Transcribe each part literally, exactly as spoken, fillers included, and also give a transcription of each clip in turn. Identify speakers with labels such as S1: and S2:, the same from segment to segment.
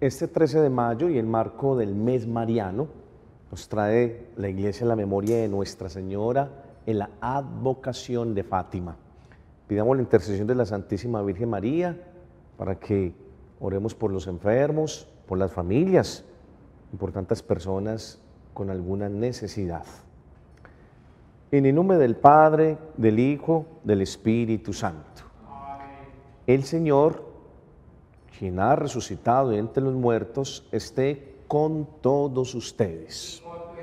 S1: Este trece de mayo y el marco del mes mariano nos trae la Iglesia a la memoria de Nuestra Señora en la advocación de Fátima. Pidamos la intercesión de la Santísima Virgen María para que oremos por los enfermos, por las familias y por tantas personas con alguna necesidad. En el nombre del Padre, del Hijo, del Espíritu Santo. Amén. El Señor, quien ha resucitado de entre los muertos, esté con todos ustedes.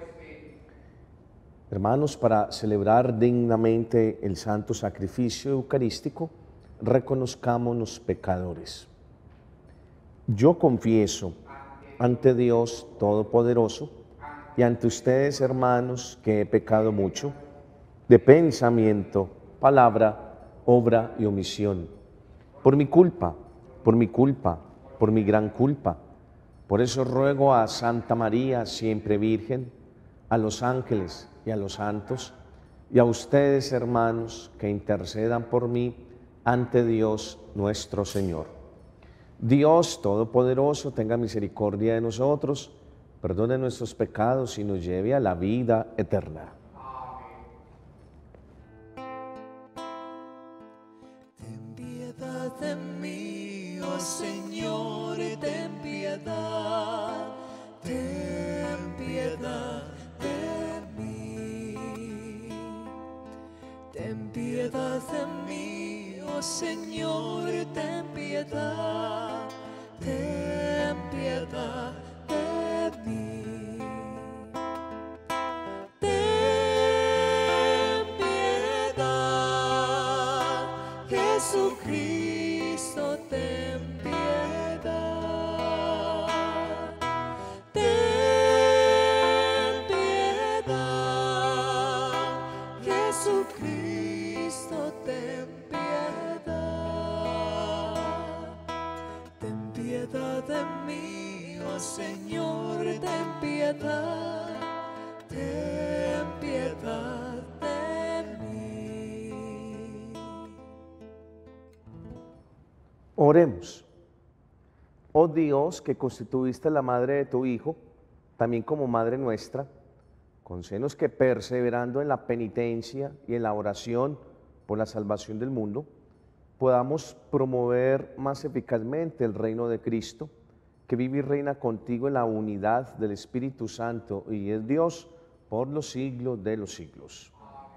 S1: Hermanos, para celebrar dignamente el santo sacrificio eucarístico, reconozcámonos pecadores. Yo confieso ante Dios Todopoderoso y ante ustedes, hermanos, que he pecado mucho, de pensamiento, palabra, obra y omisión, por mi culpa, por mi culpa, por mi gran culpa. Por eso ruego a Santa María, siempre Virgen, a los ángeles y a los santos, y a ustedes, hermanos, que intercedan por mí ante Dios nuestro Señor. Dios Todopoderoso tenga misericordia de nosotros, perdone nuestros pecados y nos lleve a la vida eterna.
S2: Ten piedad de mí, oh Señor, ten piedad, ten piedad de mí. Ten piedad de mí, oh Señor, ten piedad, ten piedad de mí. Ten piedad, Jesucristo, ten piedad. Ten piedad, Jesucristo, ten piedad. Ten piedad de mí, oh Señor, ten piedad. Ten piedad de mí.
S1: Oremos. Oh Dios, que constituiste la madre de tu Hijo, también como madre nuestra, concédenos que perseverando en la penitencia y en la oración por la salvación del mundo, podamos promover más eficazmente el reino de Cristo, que vive y reina contigo en la unidad del Espíritu Santo y es Dios por los siglos de los siglos.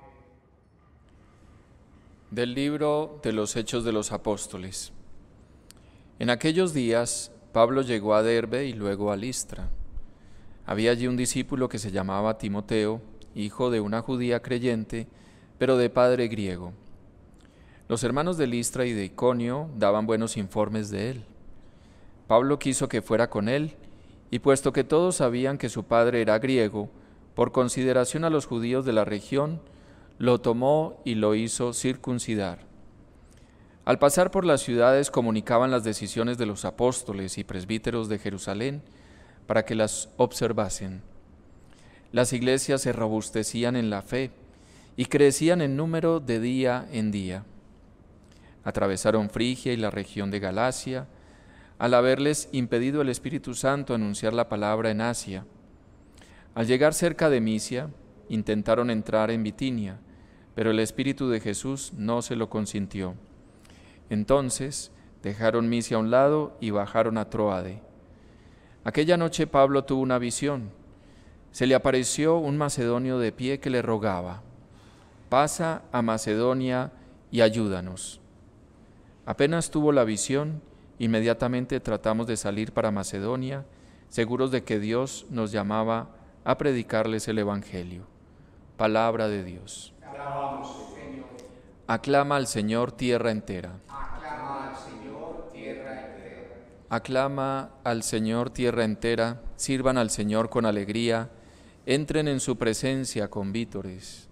S3: Del libro de los Hechos de los Apóstoles. En aquellos días, Pablo llegó a Derbe y luego a Listra. Había allí un discípulo que se llamaba Timoteo, hijo de una judía creyente, pero de padre griego. Los hermanos de Listra y de Iconio daban buenos informes de él. Pablo quiso que fuera con él, y puesto que todos sabían que su padre era griego, por consideración a los judíos de la región, lo tomó y lo hizo circuncidar. Al pasar por las ciudades comunicaban las decisiones de los apóstoles y presbíteros de Jerusalén para que las observasen. Las iglesias se robustecían en la fe y crecían en número de día en día. Atravesaron Frigia y la región de Galacia, al haberles impedido el Espíritu Santo anunciar la palabra en Asia. Al llegar cerca de Misia, intentaron entrar en Bitinia, pero el Espíritu de Jesús no se lo consintió. Entonces dejaron Misia a un lado y bajaron a Troade. Aquella noche Pablo tuvo una visión. Se le apareció un macedonio de pie que le rogaba: pasa a Macedonia y ayúdanos. Apenas tuvo la visión, inmediatamente tratamos de salir para Macedonia, seguros de que Dios nos llamaba a predicarles el Evangelio. Palabra de Dios.
S4: Te alabamos, Señor.
S3: Aclama al Señor tierra entera.
S4: Aclama al Señor tierra entera.
S3: Aclama al Señor tierra entera, sirvan al Señor con alegría, entren en su presencia con vítores.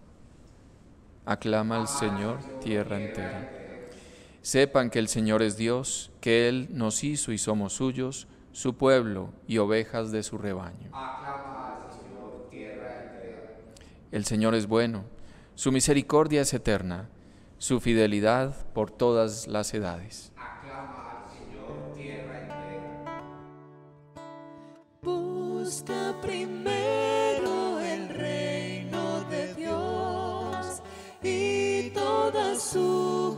S3: Aclama al Señor tierra entera. Sepan que el Señor es Dios, que Él nos hizo y somos suyos, su pueblo y ovejas de su rebaño.
S4: Aclama al Señor tierra entera.
S3: El Señor es bueno, su misericordia es eterna, su fidelidad por todas las edades.
S4: Aclama al Señor tierra entera.
S2: busca primero el reino de Dios y toda su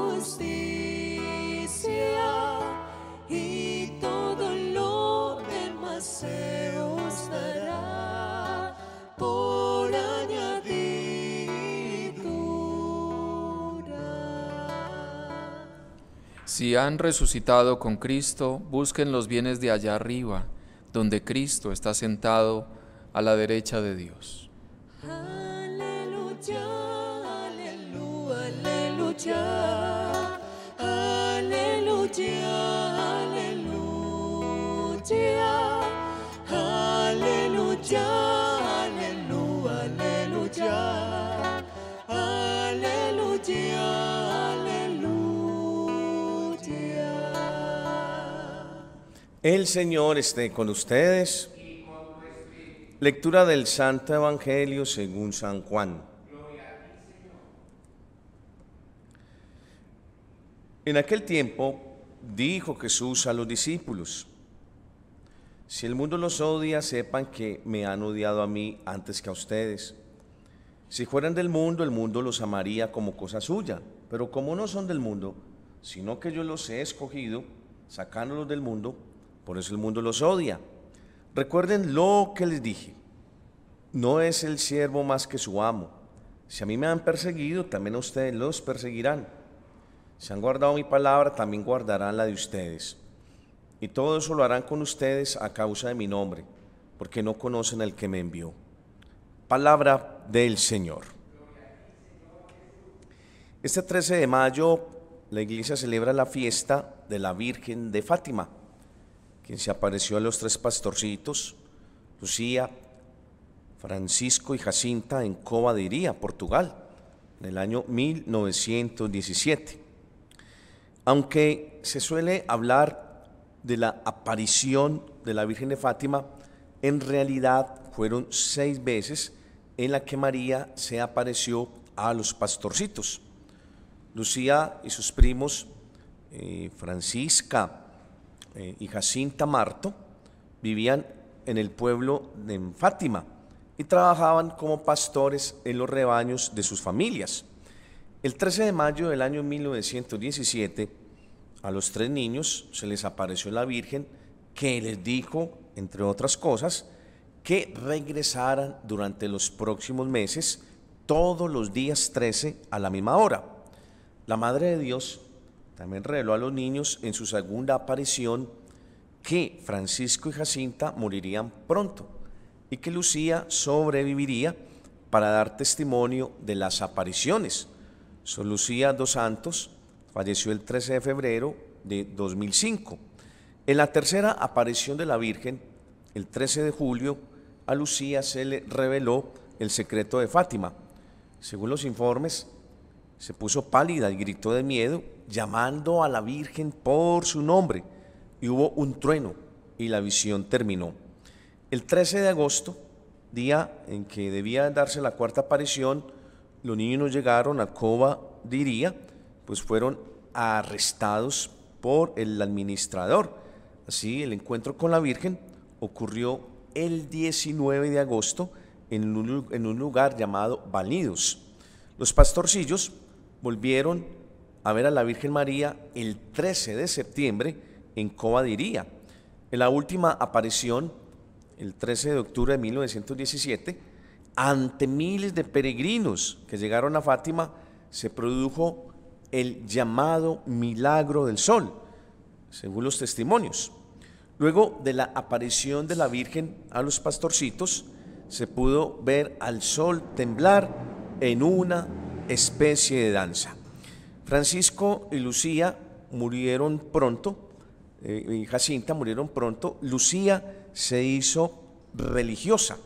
S2: justicia, y todo lo demás se os dará por añadidura.
S3: Si han resucitado con Cristo, busquen los bienes de allá arriba, donde Cristo está sentado a la derecha de Dios.
S2: Aleluya, aleluya, aleluya, aleluya, aleluya, aleluya, aleluya, aleluya, aleluya, aleluya.
S1: El Señor esté con ustedes. Lectura del Santo Evangelio según San Juan. En aquel tiempo dijo Jesús a los discípulos: si el mundo los odia, sepan que me han odiado a mí antes que a ustedes. Si fueran del mundo, el mundo los amaría como cosa suya, pero como no son del mundo, sino que yo los he escogido, sacándolos del mundo, por eso el mundo los odia. Recuerden lo que les dije: no es el siervo más que su amo. Si a mí me han perseguido, también a ustedes los perseguirán. Si han guardado mi palabra, también guardarán la de ustedes. Y todo eso lo harán con ustedes a causa de mi nombre, porque no conocen al que me envió. Palabra del Señor. Este trece de mayo, la iglesia celebra la fiesta de la Virgen de Fátima, quien se apareció a los tres pastorcitos, Lucía, Francisco y Jacinta, en Cova de Iria, Portugal, en el año mil novecientos diecisiete. Aunque se suele hablar de la aparición de la Virgen de Fátima, en realidad fueron seis veces en la que María se apareció a los pastorcitos. Lucía y sus primos, eh, Francisca eh, y Jacinta Marto, vivían en el pueblo de Fátima y trabajaban como pastores en los rebaños de sus familias. El trece de mayo del año mil novecientos diecisiete, a los tres niños se les apareció la Virgen, que les dijo, entre otras cosas, que regresaran durante los próximos meses, todos los días trece a la misma hora. La Madre de Dios también reveló a los niños en su segunda aparición que Francisco y Jacinta morirían pronto y que Lucía sobreviviría para dar testimonio de las apariciones. Sor Lucía dos Santos falleció el trece de febrero de dos mil cinco. En la tercera aparición de la Virgen, el trece de julio, a Lucía se le reveló el secreto de Fátima. Según los informes, se puso pálida y gritó de miedo, llamando a la Virgen por su nombre, y hubo un trueno y la visión terminó. El trece de agosto, día en que debía darse la cuarta aparición, los niños no llegaron a Cova de Iria, pues fueron arrestados por el administrador. Así, el encuentro con la Virgen ocurrió el diecinueve de agosto en un, en un lugar llamado Balidos. Los pastorcillos volvieron a ver a la Virgen María el trece de septiembre en Cova de Iria. En la última aparición, el trece de octubre de mil novecientos diecisiete, ante miles de peregrinos que llegaron a Fátima, se produjo el llamado milagro del sol, según los testimonios. Luego de la aparición de la Virgen a los pastorcitos, se pudo ver al sol temblar en una especie de danza. Francisco y Lucía murieron pronto, eh, y Jacinta murieron pronto. Lucía se hizo religiosa.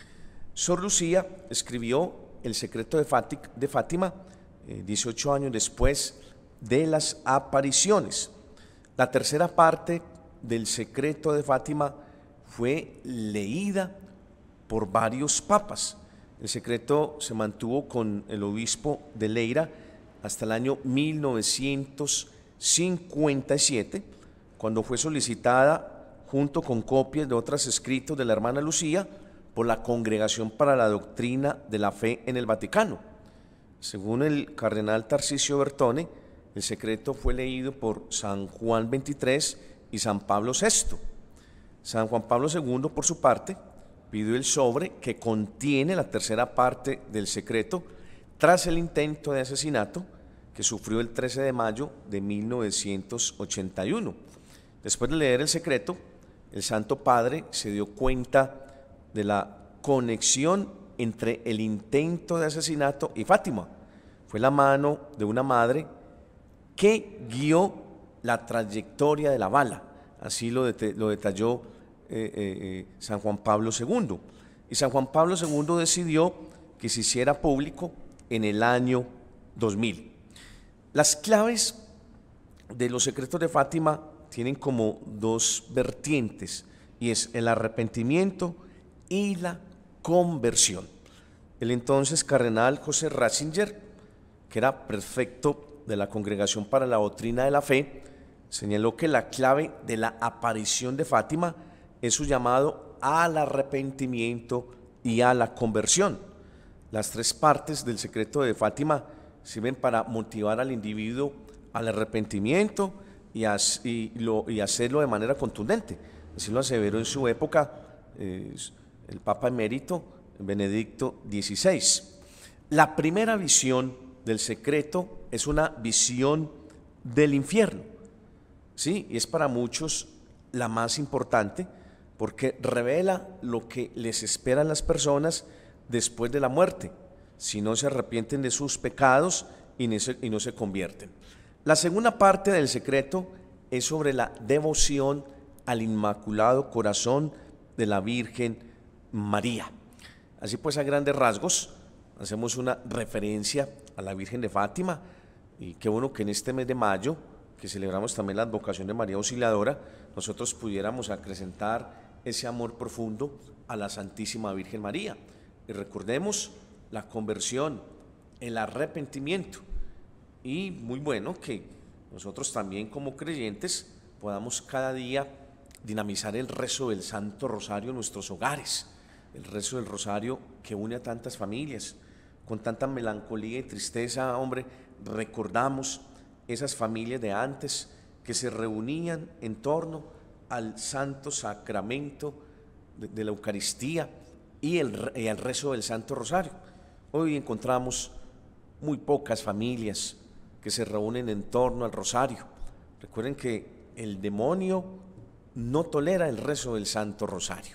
S1: Sor Lucía escribió El secreto de Fátima eh, dieciocho años después de las apariciones. La tercera parte del secreto de Fátima fue leída por varios papas. El secreto se mantuvo con el obispo de Leira hasta el año mil novecientos cincuenta y siete, cuando fue solicitada junto con copias de otros escritos de la hermana Lucía, por la Congregación para la Doctrina de la Fe en el Vaticano. Según el cardenal Tarcisio Bertone, el secreto fue leído por San Juan veintitrés y San Pablo sexto. San Juan Pablo segundo, por su parte, pidió el sobre que contiene la tercera parte del secreto tras el intento de asesinato que sufrió el trece de mayo de mil novecientos ochenta y uno. Después de leer el secreto, el Santo Padre se dio cuenta de la conexión entre el intento de asesinato y Fátima. Fue la mano de una madre que guió la trayectoria de la bala. Así lo, det lo detalló eh, eh, San Juan Pablo segundo. Y San Juan Pablo segundo decidió que se hiciera público en el año dos mil. Las claves de los secretos de Fátima tienen como dos vertientes, y es el arrepentimiento y la conversión. El entonces cardenal José Ratzinger, que era prefecto de la Congregación para la Doctrina de la Fe, señaló que la clave de la aparición de Fátima es su llamado al arrepentimiento y a la conversión. Las tres partes del secreto de Fátima sirven para motivar al individuo al arrepentimiento y, a, y, lo, y hacerlo de manera contundente. Así lo aseveró en su época eh, el Papa emérito Benedicto dieciséis. La primera visión del secreto es una visión del infierno, ¿sí? Y es para muchos la más importante porque revela lo que les espera a las personas después de la muerte, si no se arrepienten de sus pecados y no se, y no se convierten. La segunda parte del secreto es sobre la devoción al Inmaculado Corazón de la Virgen María. Así pues, a grandes rasgos, hacemos una referencia a la Virgen de Fátima, y qué bueno que en este mes de mayo, que celebramos también la advocación de María Auxiliadora, nosotros pudiéramos acrecentar ese amor profundo a la Santísima Virgen María. Y recordemos la conversión, el arrepentimiento, y muy bueno que nosotros también como creyentes podamos cada día dinamizar el rezo del Santo Rosario en nuestros hogares, el rezo del Rosario que une a tantas familias. Con tanta melancolía y tristeza, hombre, recordamos esas familias de antes que se reunían en torno al Santo Sacramento de, de la Eucaristía y el, y el rezo del Santo Rosario. Hoy encontramos muy pocas familias que se reúnen en torno al Rosario. Recuerden que el demonio no tolera el rezo del Santo Rosario.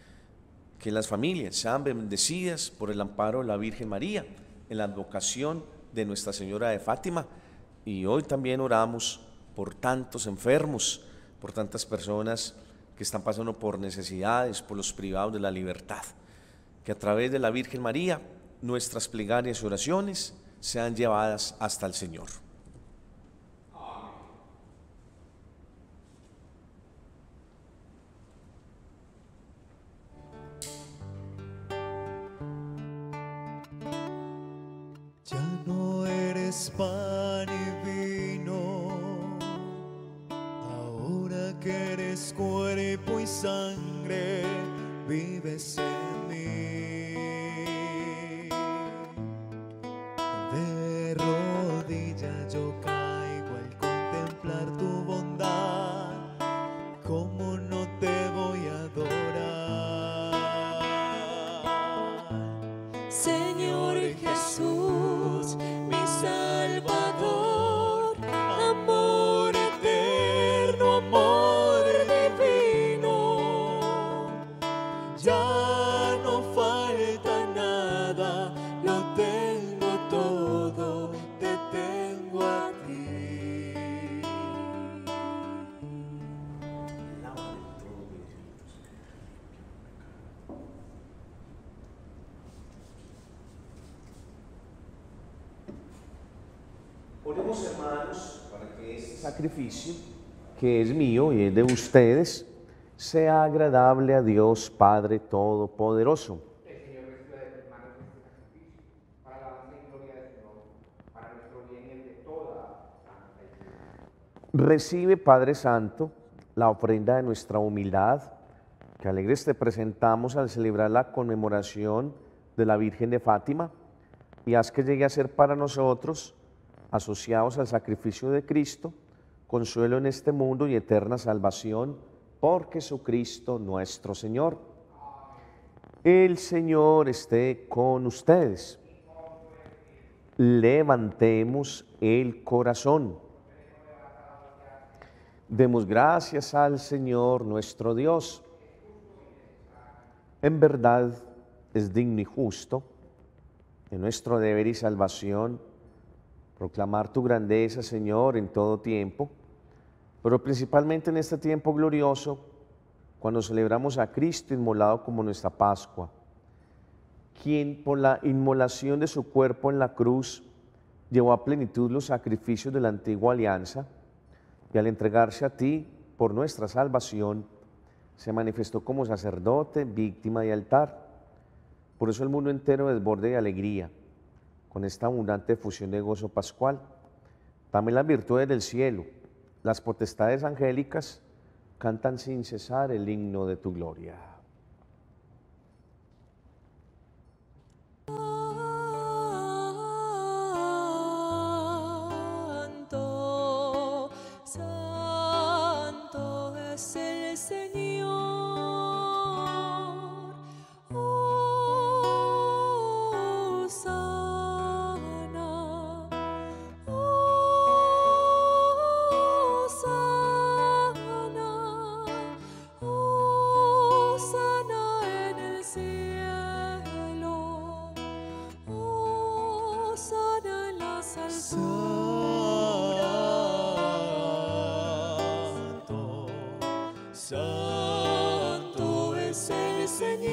S1: Que las familias sean bendecidas por el amparo de la Virgen María, en la advocación de Nuestra Señora de Fátima. Y hoy también oramos por tantos enfermos, por tantas personas que están pasando por necesidades, por los privados de la libertad. Que a través de la Virgen María nuestras plegarias y oraciones sean llevadas hasta el Señor.
S2: Ya no eres pan y vino, ahora que eres cuerpo y sangre, vives en mí. De rodillas yo caigo al contemplar tu bondad, ¿cómo no te voy a adorar?
S5: Señor Jesús, mi Salvador, amor eterno, amor divino, ya no falta nada, lo tengo todo, te tengo a ti.
S1: Oremos, hermanos, para que este sacrificio, que es mío y es de ustedes, sea agradable a Dios Padre Todopoderoso.
S4: El Señor reciba de tus manos este sacrificio, para la alabanza y gloria de su nombre, para nuestro bien y el de toda santa iglesia.
S1: Recibe, Padre Santo, la ofrenda de nuestra humildad, que alegres te presentamos al celebrar la conmemoración de la Virgen de Fátima, y haz que llegue a ser para nosotros, asociados al sacrificio de Cristo, consuelo en este mundo y eterna salvación, por Jesucristo nuestro Señor. El Señor esté con ustedes. Levantemos el corazón. Demos gracias al Señor nuestro Dios. En verdad es digno y justo, de nuestro deber y salvación, proclamar tu grandeza, Señor, en todo tiempo, pero principalmente en este tiempo glorioso, cuando celebramos a Cristo inmolado como nuestra Pascua, quien por la inmolación de su cuerpo en la cruz llevó a plenitud los sacrificios de la antigua alianza, y al entregarse a ti por nuestra salvación, se manifestó como sacerdote, víctima y altar. Por eso el mundo entero desborde de alegría, con esta abundante efusión de gozo pascual. También las virtudes del cielo, las potestades angélicas, cantan sin cesar el himno de tu gloria.
S5: Santo, santo es el Señor. Hosana, Hosana, Hosana en el cielo, Hosana en las
S2: Santo, santo es el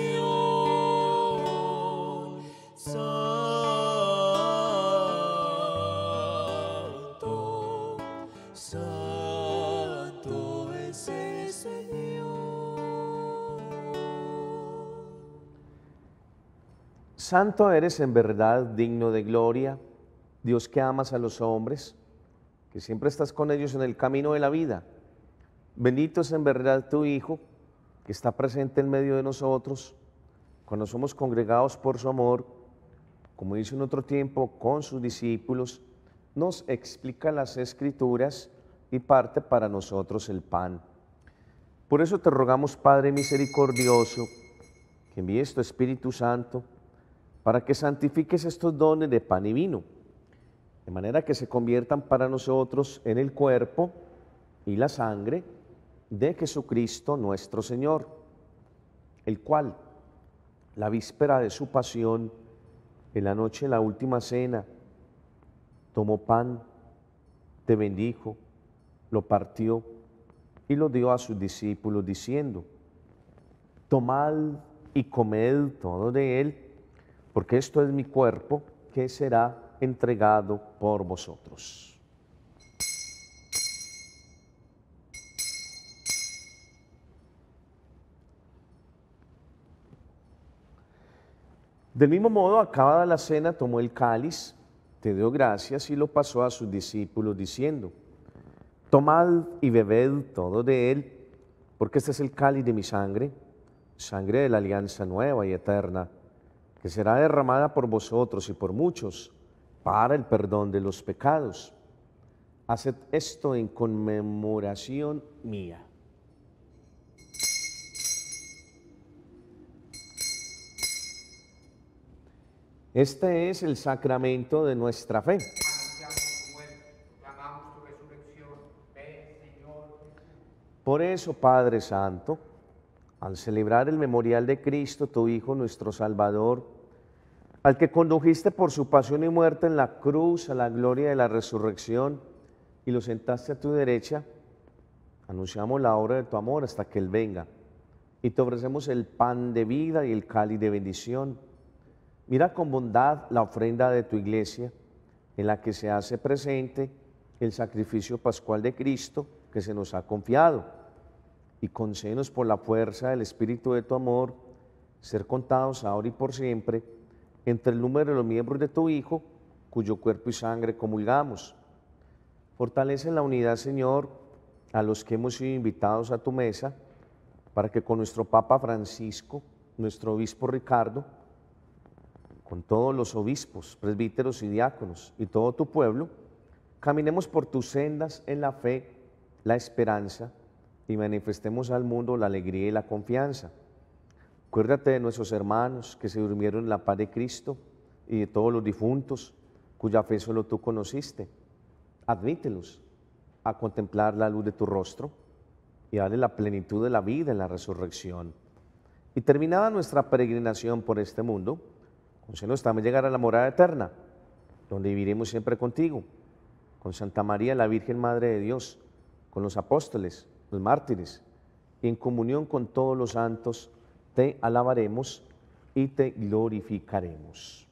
S2: Señor. Santo, santo es el Señor.
S1: Santo eres en verdad, digno de gloria, Dios que amas a los hombres, que siempre estás con ellos en el camino de la vida. Bendito es en verdad tu Hijo, que está presente en medio de nosotros, cuando somos congregados por su amor, como hizo en otro tiempo con sus discípulos, nos explica las Escrituras y parte para nosotros el pan. Por eso te rogamos, Padre misericordioso, que envíes tu Espíritu Santo para que santifiques estos dones de pan y vino, de manera que se conviertan para nosotros en el cuerpo y la sangre de Jesucristo nuestro Señor, el cual, la víspera de su pasión, en la noche de la última cena, tomó pan, te bendijo, lo partió y lo dio a sus discípulos, diciendo: tomad y comed todo de él, porque esto es mi cuerpo, que será entregado por vosotros. Del mismo modo, acabada la cena, tomó el cáliz, te dio gracias y lo pasó a sus discípulos, diciendo: tomad y bebed todo de él, porque este es el cáliz de mi sangre, sangre de la alianza nueva y eterna, que será derramada por vosotros y por muchos para el perdón de los pecados. Haced esto en conmemoración mía. Este es el sacramento de nuestra fe.
S4: Anunciamos tu muerte, proclamamos tu resurrección. Ven, Señor.
S1: Por eso, Padre Santo, al celebrar el memorial de Cristo, tu Hijo, nuestro Salvador, al que condujiste por su pasión y muerte en la cruz a la gloria de la resurrección y lo sentaste a tu derecha, anunciamos la obra de tu amor hasta que Él venga, y te ofrecemos el pan de vida y el cáliz de bendición. Mira con bondad la ofrenda de tu iglesia, en la que se hace presente el sacrificio pascual de Cristo que se nos ha confiado, y concédenos por la fuerza del Espíritu de tu amor, ser contados ahora y por siempre entre el número de los miembros de tu Hijo, cuyo cuerpo y sangre comulgamos. Fortalece en la unidad, Señor, a los que hemos sido invitados a tu mesa, para que con nuestro Papa Francisco, nuestro obispo Ricardo, con todos los obispos, presbíteros y diáconos y todo tu pueblo, caminemos por tus sendas en la fe, la esperanza y manifestemos al mundo la alegría y la confianza. Acuérdate de nuestros hermanos que se durmieron en la paz de Cristo y de todos los difuntos cuya fe solo tú conociste. Admítelos a contemplar la luz de tu rostro y darle la plenitud de la vida en la resurrección. Y terminada nuestra peregrinación por este mundo, concédenos también llegar a la morada eterna, donde viviremos siempre contigo, con Santa María, la Virgen Madre de Dios, con los apóstoles, los mártires, y en comunión con todos los santos, te alabaremos y te glorificaremos.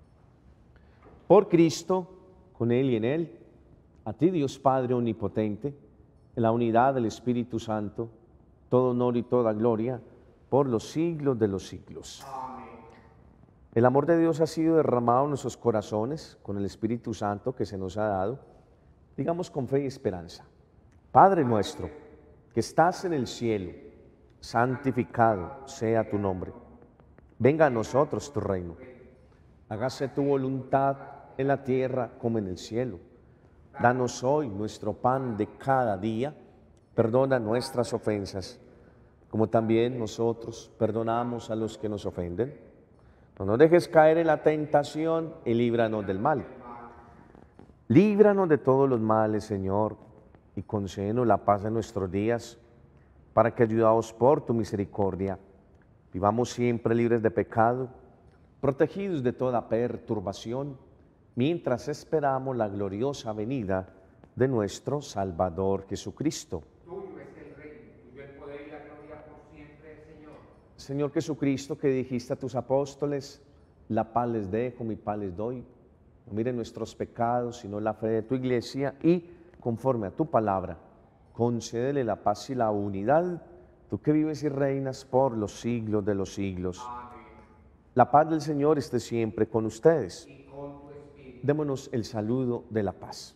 S1: Por Cristo, con Él y en Él, a ti Dios Padre Omnipotente, en la unidad del Espíritu Santo, todo honor y toda gloria, por los siglos de los siglos. Amén. El amor de Dios ha sido derramado en nuestros corazones con el Espíritu Santo que se nos ha dado. Digamos con fe y esperanza: Padre nuestro, que estás en el cielo, santificado sea tu nombre. Venga a nosotros tu reino. Hágase tu voluntad en la tierra como en el cielo. Danos hoy nuestro pan de cada día. Perdona nuestras ofensas, como también nosotros perdonamos a los que nos ofenden. No nos dejes caer en la tentación y líbranos del mal. Líbranos de todos los males, Señor, y concédenos la paz en nuestros días, para que, ayudados por tu misericordia, vivamos siempre libres de pecado, protegidos de toda perturbación, mientras esperamos la gloriosa venida de nuestro Salvador Jesucristo.
S4: Tuyo es el reino, tuyo el poder y la gloria por siempre, Señor.
S1: Señor Jesucristo, que dijiste a tus apóstoles: la paz les dejo, mi paz les doy. No miren nuestros pecados, sino la fe de tu iglesia, y conforme a tu palabra, concédele la paz y la unidad, tú que vives y reinas por los siglos de los siglos.
S4: Amén.
S1: La paz del Señor esté siempre con ustedes.
S4: Y con tu espíritu.
S1: Démonos el saludo de la paz.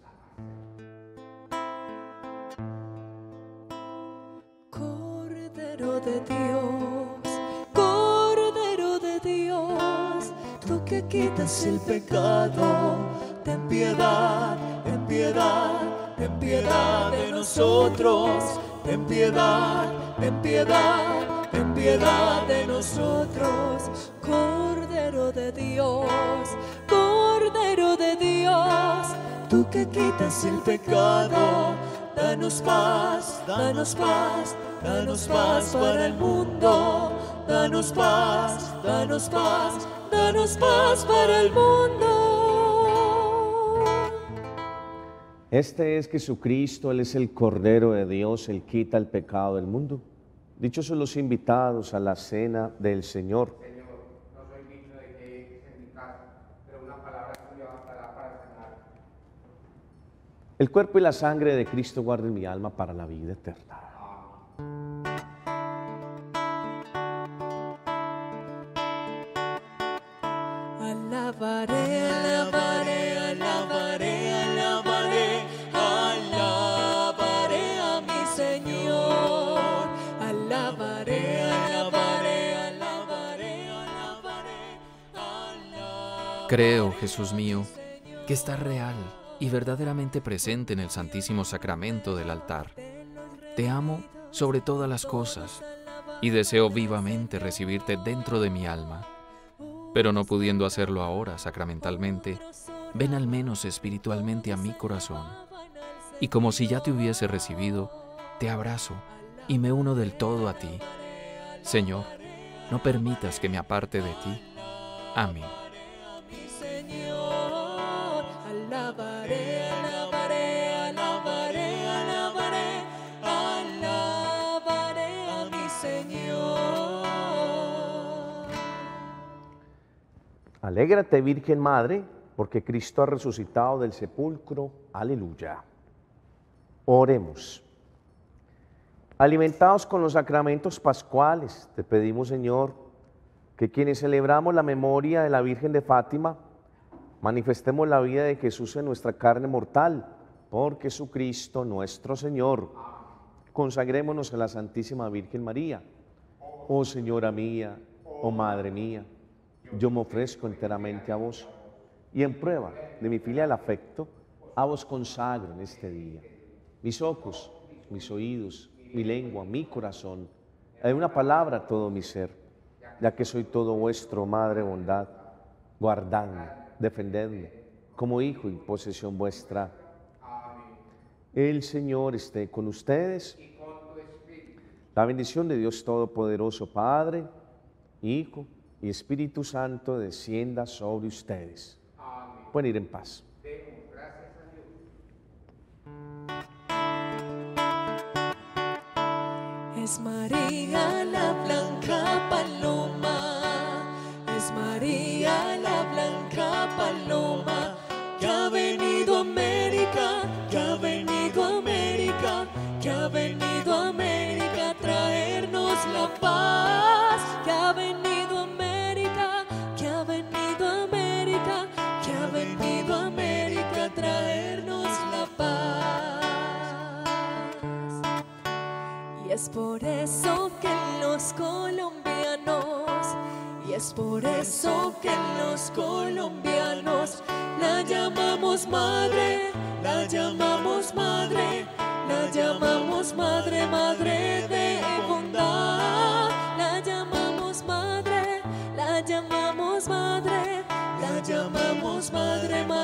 S5: Cordero de Dios, Cordero de Dios, tú que quitas el pecado, ten piedad, ten piedad, ten piedad de nosotros, ten piedad, ten piedad, ten piedad de nosotros. Cordero de Dios, Cordero de Dios, tú que quitas el pecado, danos paz, danos paz, danos paz para el mundo, danos paz, danos paz, danos paz para el mundo.
S1: Este es Jesucristo, Él es el Cordero de Dios, Él quita el pecado del mundo. Dichosos los invitados a la cena del Señor.
S4: Señor, no soy digno de que entres en mi casa, pero una palabra tuya bastará para sanar.
S1: El cuerpo y la sangre de Cristo guarden mi alma para la vida eterna.
S5: Alabaré, alabaré, alabaré, alabaré, alabaré a mi Señor. Alabaré, alabaré, alabaré, alabaré, alabaré.
S3: Creo, Jesús mío, que estás real y verdaderamente presente en el Santísimo Sacramento del altar. Te amo sobre todas las cosas y deseo vivamente recibirte dentro de mi alma. Pero no pudiendo hacerlo ahora sacramentalmente, ven al menos espiritualmente a mi corazón. Y como si ya te hubiese recibido, te abrazo y me uno del todo a ti. Señor, no permitas que me aparte de ti. Amén.
S5: Mi Señor, alabaré, alabaré, alabaré, alabaré, alabaré a mi Señor.
S1: Alégrate, Virgen Madre, porque Cristo ha resucitado del sepulcro. Aleluya. Oremos. Alimentados con los sacramentos pascuales, te pedimos, Señor, que quienes celebramos la memoria de la Virgen de Fátima, manifestemos la vida de Jesús en nuestra carne mortal, por Jesucristo nuestro Señor. Consagrémonos a la Santísima Virgen María. Oh Señora mía, oh Madre mía, yo me ofrezco enteramente a vos y en prueba de mi filial afecto, a vos consagro en este día mis ojos, mis oídos, mi lengua, mi corazón, de una palabra todo mi ser, ya que soy todo vuestro, Madre bondad, guardadme, defendedme, como hijo y posesión vuestra. El Señor esté con ustedes. La bendición de Dios Todopoderoso, Padre, Hijo y Espíritu Santo descienda sobre ustedes. Pueden ir en paz.
S5: Es María la blanca paloma, es María la blanca paloma, que ha venido a América, que ha venido a América, que ha venido a América a traernos la paz, que ha venido a América, que ha venido a América, que ha venido a América a traernos la paz. Y es por eso que los colombianos, y es por eso que los colombianos la llamamos madre, la llamamos madre, la llamamos madre, madre de bondad, la llamamos madre, la llamamos madre, la llamamos madre, madre.